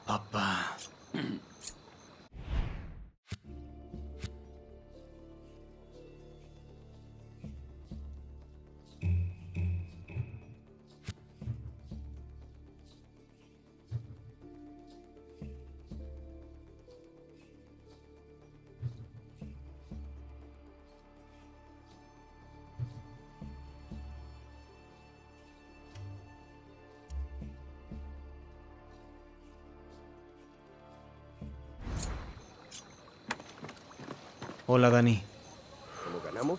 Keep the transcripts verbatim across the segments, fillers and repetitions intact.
Papá. Hola, Dani. ¿Cómo ganamos?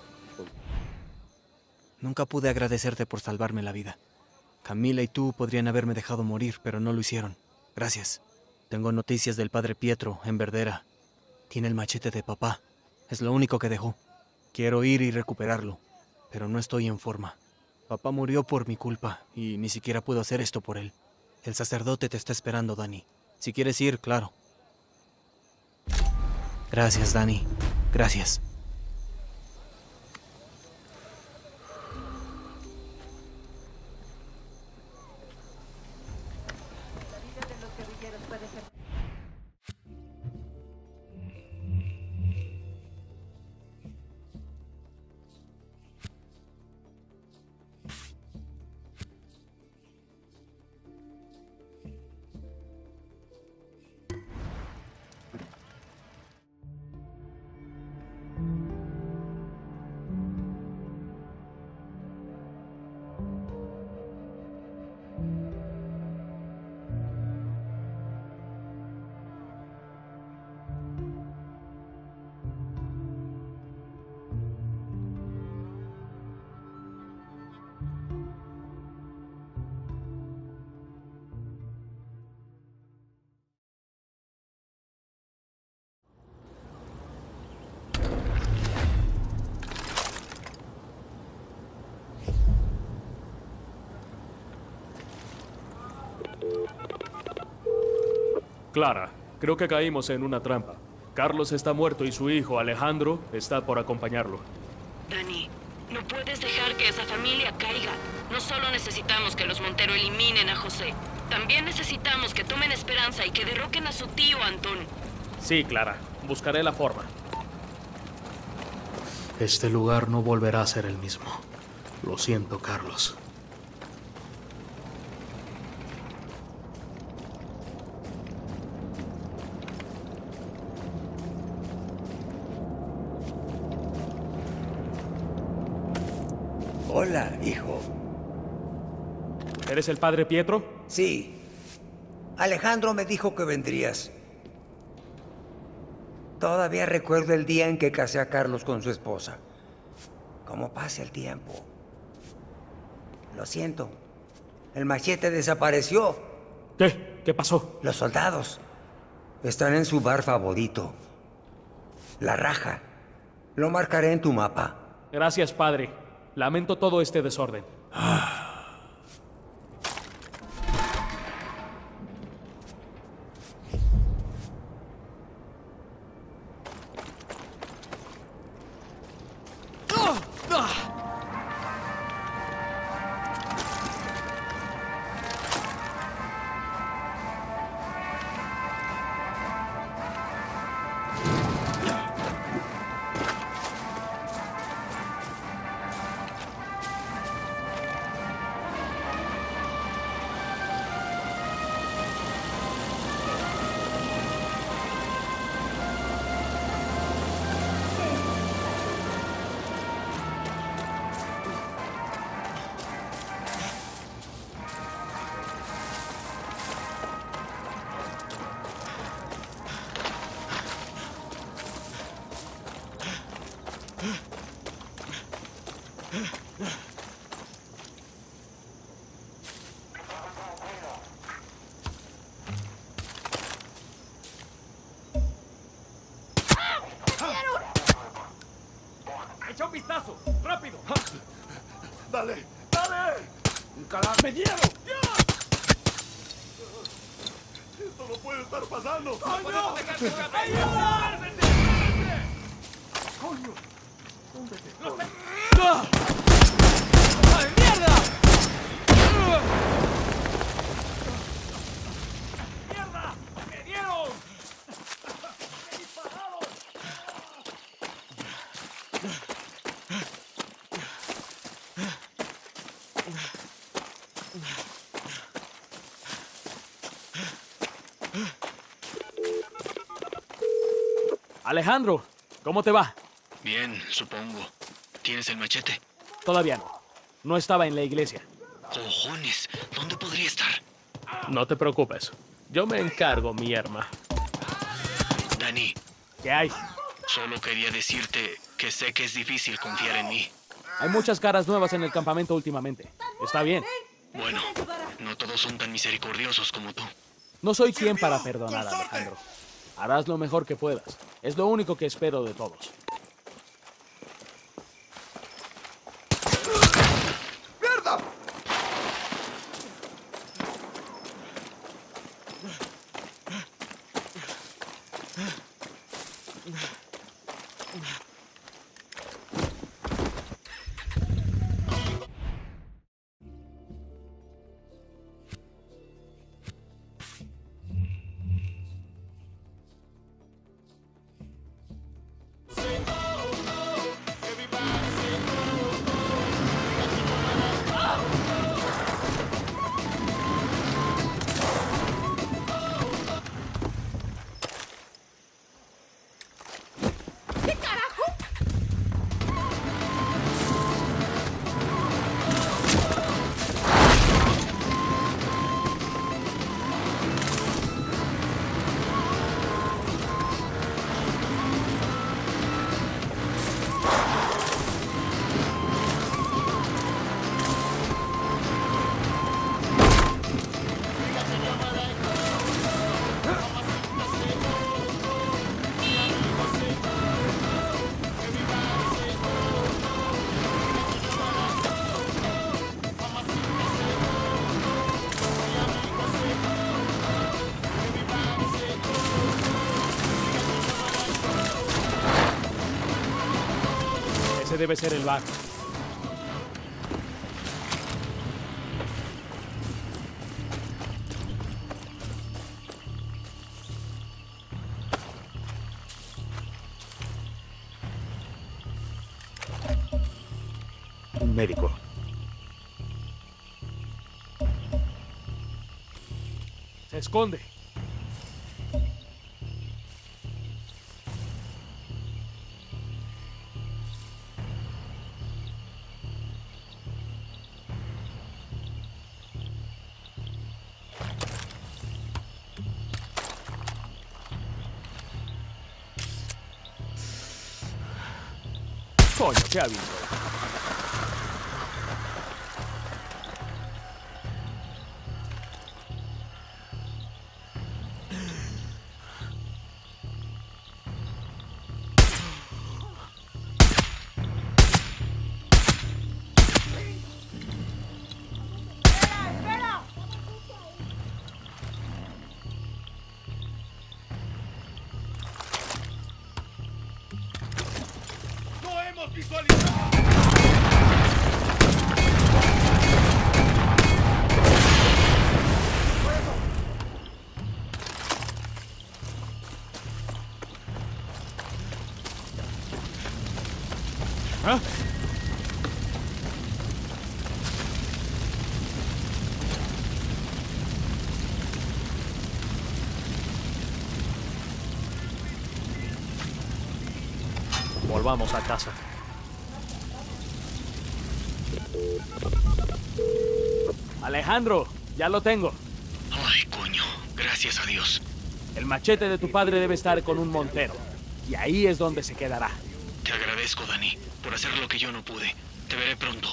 Nunca pude agradecerte por salvarme la vida. Camila y tú podrían haberme dejado morir, pero no lo hicieron. Gracias. Tengo noticias del padre Pietro, en Verdera. Tiene el machete de papá. Es lo único que dejó. Quiero ir y recuperarlo, pero no estoy en forma. Papá murió por mi culpa, y ni siquiera puedo hacer esto por él. El sacerdote te está esperando, Dani. Si quieres ir, claro. Gracias, Dani. Gracias. Clara, creo que caímos en una trampa. Carlos está muerto y su hijo, Alejandro, está por acompañarlo. Dani, no puedes dejar que esa familia caiga. No solo necesitamos que los Montero eliminen a José, también necesitamos que tomen esperanza y que derroquen a su tío Antón. Sí, Clara. Buscaré la forma. Este lugar no volverá a ser el mismo. Lo siento, Carlos. Hola, hijo. ¿Eres el padre Pietro? Sí. Alejandro me dijo que vendrías. Todavía recuerdo el día en que casé a Carlos con su esposa. Cómo pasa el tiempo. Lo siento. El machete desapareció. ¿Qué? ¿Qué pasó? Los soldados están en su bar favorito. La Raja. Lo marcaré en tu mapa. Gracias, padre. Lamento todo este desorden. Ah. ¡Echa un vistazo! ¡Rápido! ¡Dale! ¡Dale! ¡Carajo! ¡Me dieron! ¡Esto no puede estar pasando! ¡Coño! ¡Ayuda! ¡Coño! ¿Dónde te ¡Los pones? ¡Ay, mierda! ¡Mierda! Alejandro, ¿cómo te va? Bien, supongo. ¿Tienes el machete? Todavía no. No estaba en la iglesia. Cojones, ¿dónde podría estar? No te preocupes. Yo me encargo, mi herma. Dani, ¿Qué hay? solo quería decirte que sé que es difícil confiar en mí. Hay muchas caras nuevas en el campamento últimamente. Está bien. Bueno, no todos son tan misericordiosos como tú. No soy quien para perdonar, Alejandro. Harás lo mejor que puedas. Es lo único que espero de todos. ¡Mierda! Ese debe ser el bar. Un médico. Se esconde. Coño, ¿qué ha visto? ¡No hemos visualizado! ¿Ah? Volvamos a casa. Alejandro, ya lo tengo. Ay, coño, gracias a Dios. El machete de tu padre debe estar con un montero. Y ahí es donde se quedará. Te agradezco, Dani, por hacer lo que yo no pude. Te veré pronto.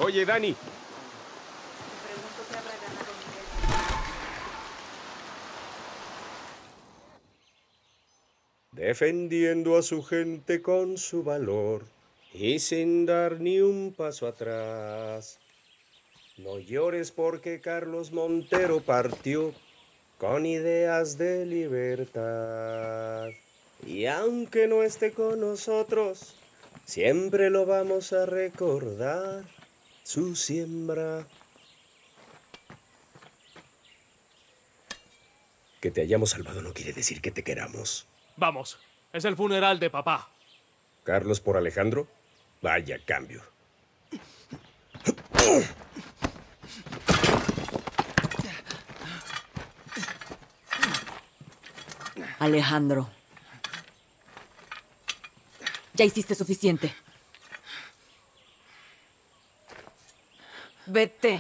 Oye, Dani. Defendiendo a su gente con su valor y sin dar ni un paso atrás. No llores porque Carlos Montero partió con ideas de libertad. Y aunque no esté con nosotros, siempre lo vamos a recordar, su siembra. Que te hayamos salvado no quiere decir que te queramos. Vamos, es el funeral de papá. ¿Carlos por Alejandro? Vaya cambio. Alejandro. Ya hiciste suficiente. Vete.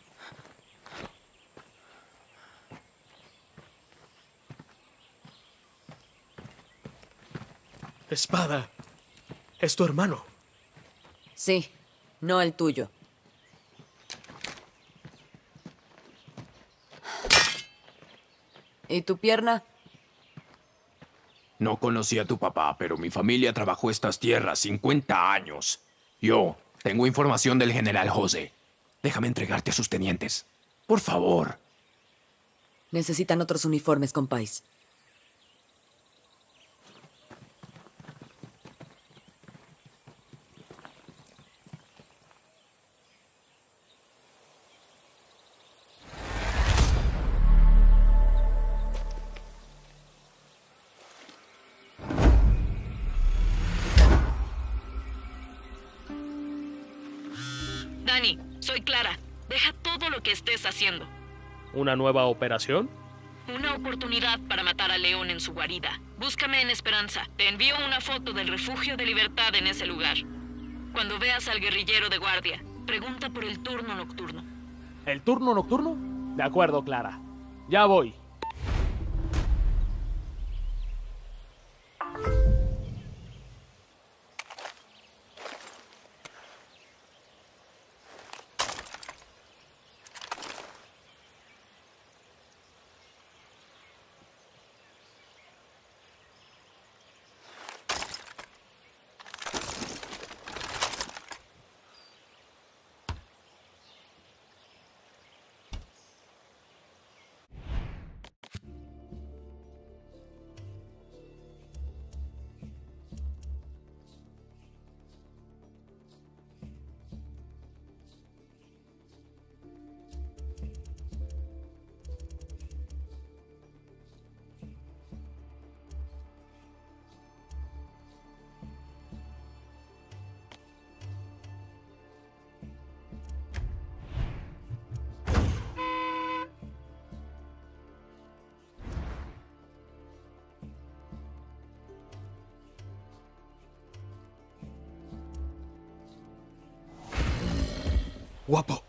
Espada, es tu hermano. Sí, no el tuyo. ¿Y tu pierna? No conocí a tu papá, pero mi familia trabajó estas tierras cincuenta años. Yo tengo información del general José. Déjame entregarte a sus tenientes. Por favor. Necesitan otros uniformes, compáis. Dani, soy Clara. Deja todo lo que estés haciendo. ¿Una nueva operación? Una oportunidad para matar a León en su guarida. Búscame en Esperanza. Te envío una foto del refugio de libertad en ese lugar. Cuando veas al guerrillero de guardia, pregunta por el turno nocturno. ¿El turno nocturno? De acuerdo, Clara. Ya voy. Guapo.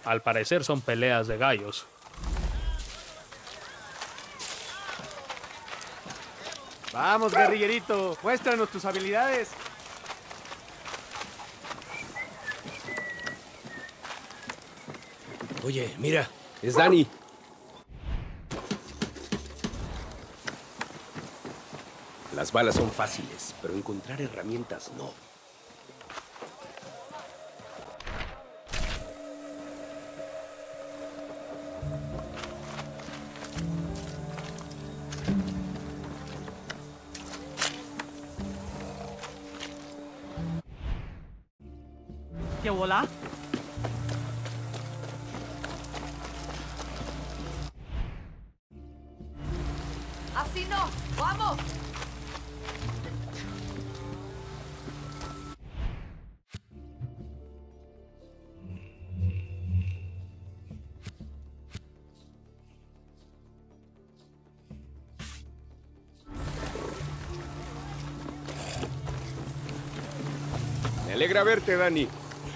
Al parecer son peleas de gallos. Vamos, guerrillerito, muéstranos tus habilidades. Oye, mira, es Dani. Las balas son fáciles, pero encontrar herramientas no. ¿Qué hola? ¡Así no! ¡Vamos! Me alegra verte, Dani.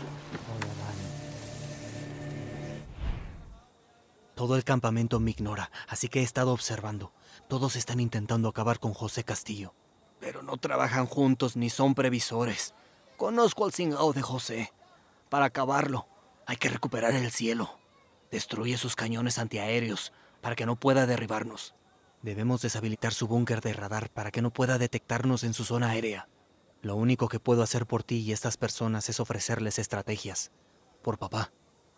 Todo el campamento me ignora, así que he estado observando. Todos están intentando acabar con José Castillo. Pero no trabajan juntos ni son previsores. Conozco al cingao de José. Para acabarlo, hay que recuperar el cielo. Destruye sus cañones antiaéreos para que no pueda derribarnos. Debemos deshabilitar su búnker de radar para que no pueda detectarnos en su zona aérea. Lo único que puedo hacer por ti y estas personas es ofrecerles estrategias. Por papá.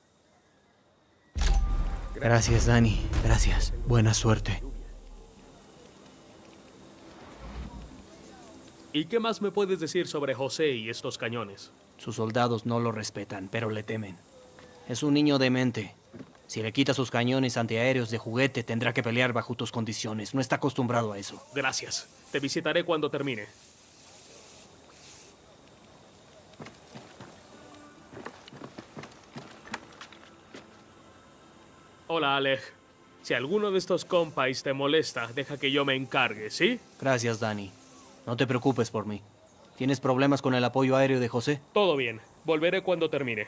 Gracias, Dani. Gracias. Buena suerte. ¿Y qué más me puedes decir sobre José y estos cañones? Sus soldados no lo respetan, pero le temen. Es un niño demente. Si le quitas sus cañones antiaéreos de juguete, tendrá que pelear bajo tus condiciones. No está acostumbrado a eso. Gracias. Te visitaré cuando termine. Hola, Alej. Si alguno de estos compais te molesta, deja que yo me encargue, ¿sí? Gracias, Dani. No te preocupes por mí. ¿Tienes problemas con el apoyo aéreo de José? Todo bien. Volveré cuando termine.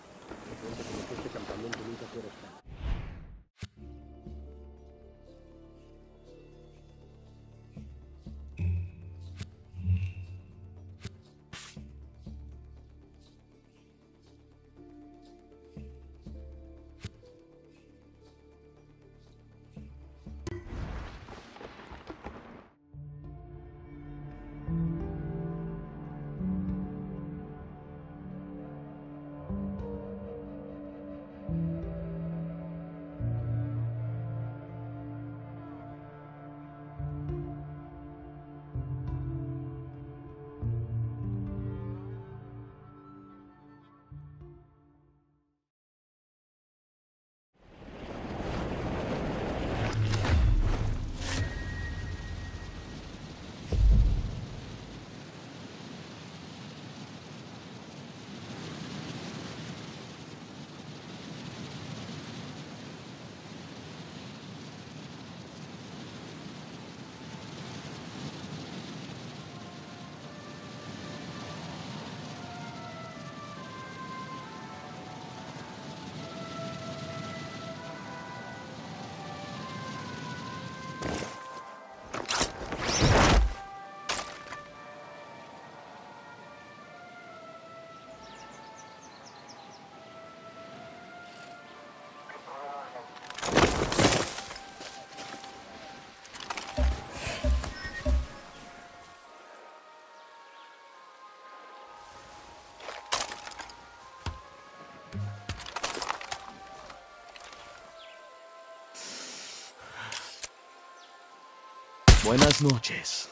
Buenas noches.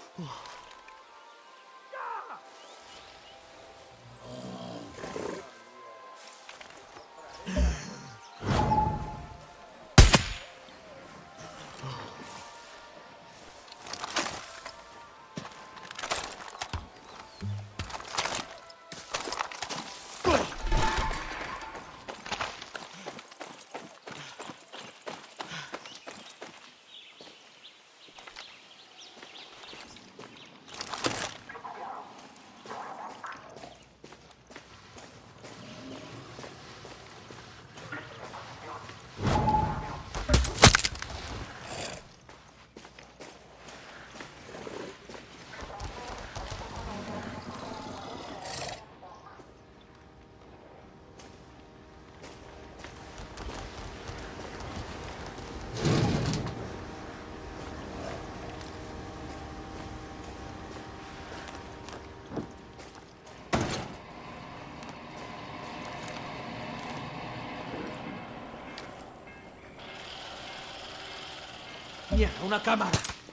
Mierda, una cámara.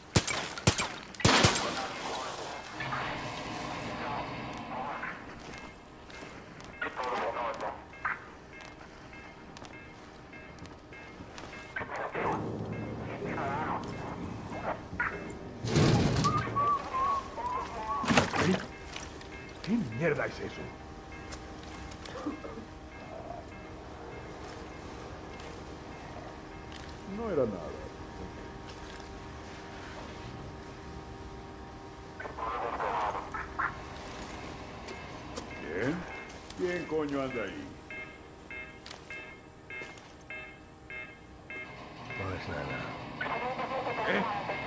¿Qué mierda es eso? No era nada. ¿Quién? ¿Quién coño anda ahí? No es nada. ¿Eh?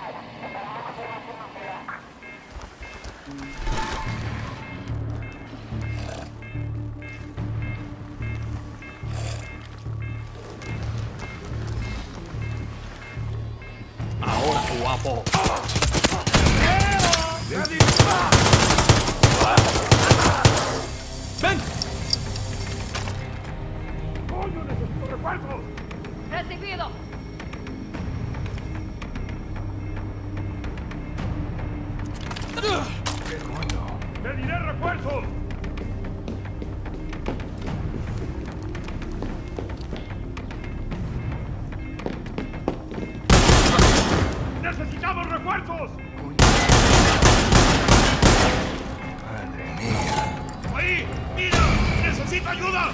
Ahora, guapo. ¡Ven! ¡Coño, necesito refuerzos! ¡Recibido! ¿Qué coño? ¡Pediré refuerzos! ¡Necesitamos refuerzos! Madre mía. ¡Ahí! ¡Mira! ¡Necesito ayuda!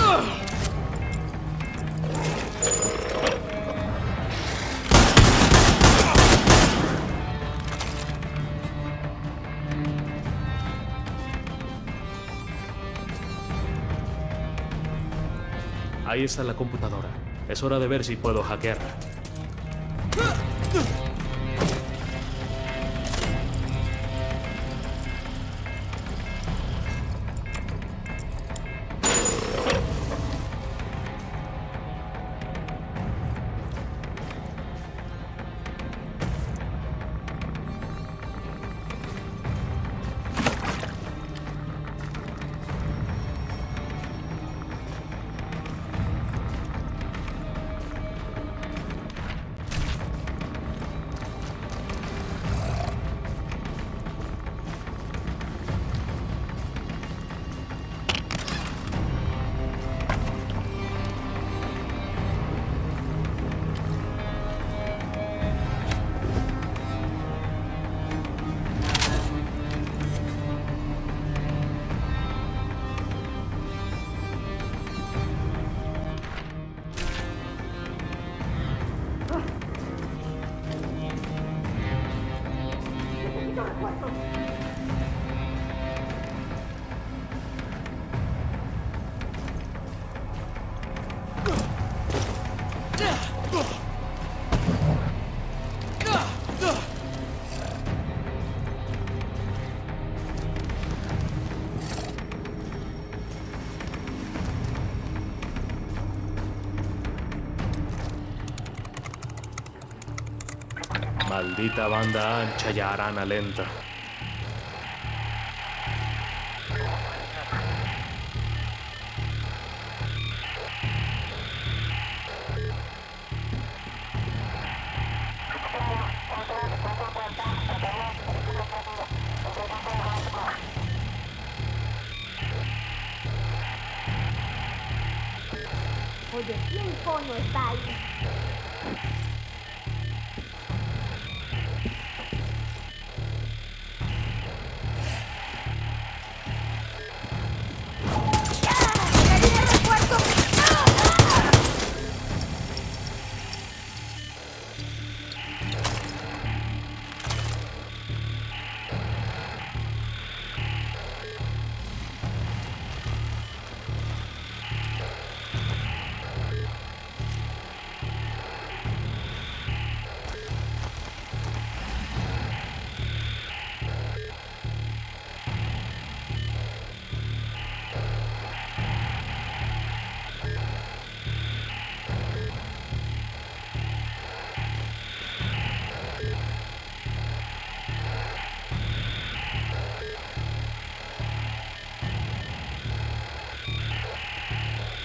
Ahí está la computadora. Es hora de ver si puedo hackearla. Maldita banda ancha y arana lenta. Oye, ¿quién coño está ahí?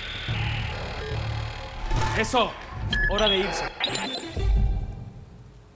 ¡Eso! ¡Hora de irse!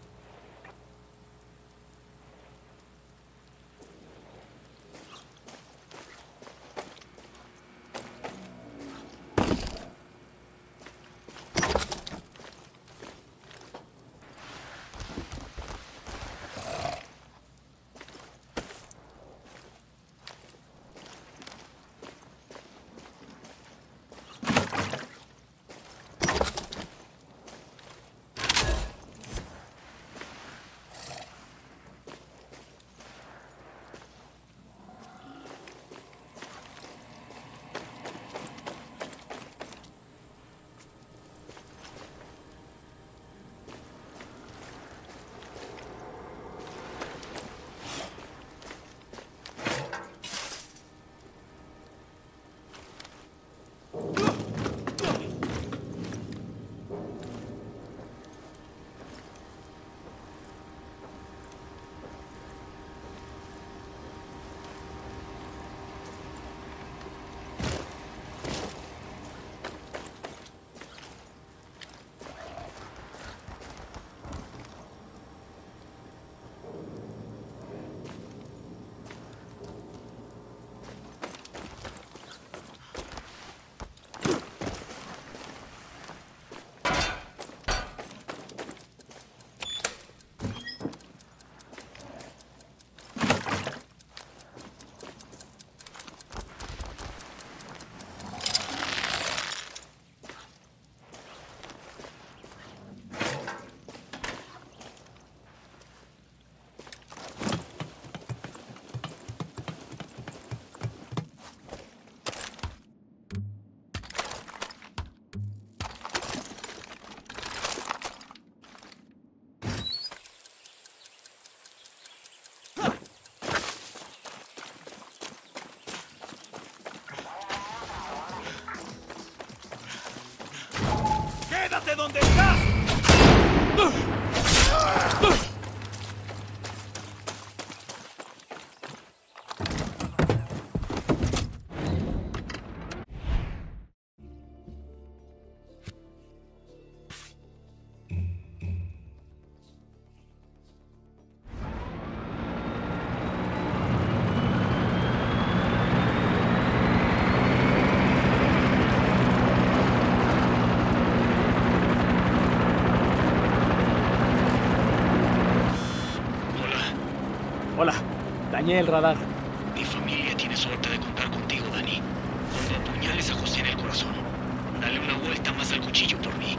Hola. Dañé el radar. Mi familia tiene suerte de contar contigo, Dani. Cuando apuñales a José en el corazón, dale una vuelta más al cuchillo por mí.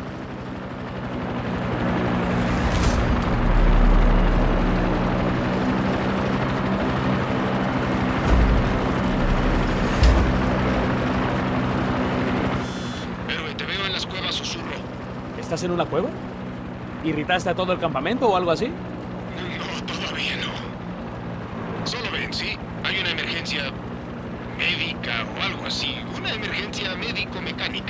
Héroe, te veo en las cuevas, susurro. ¿Estás en una cueva? ¿Irritaste a todo el campamento o algo así? No, todavía no. Solo ven, ¿sí? Hay una emergencia médica o algo así. Una emergencia médico-mecánica.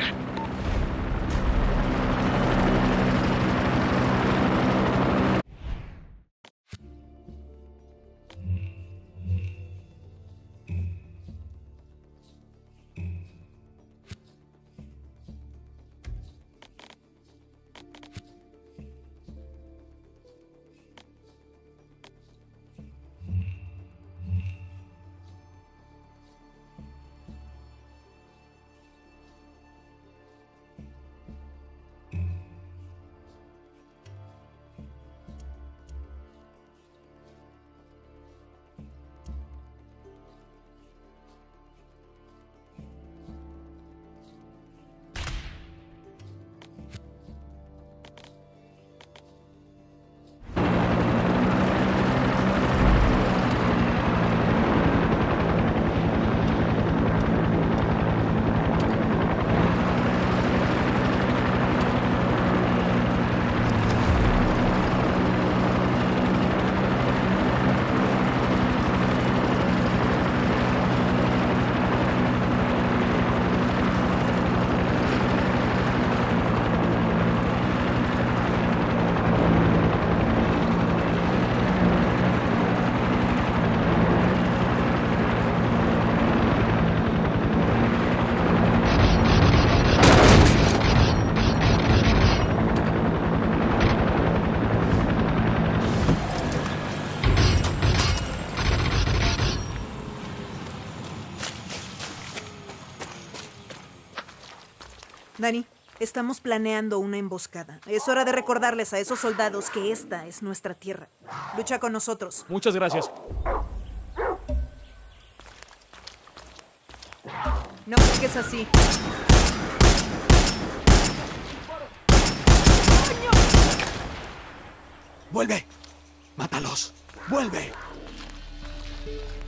Dani, estamos planeando una emboscada. Es hora de recordarles a esos soldados que esta es nuestra tierra. Lucha con nosotros. Muchas gracias. No juegues así. ¡Vuelve! ¡Mátalos! ¡Vuelve!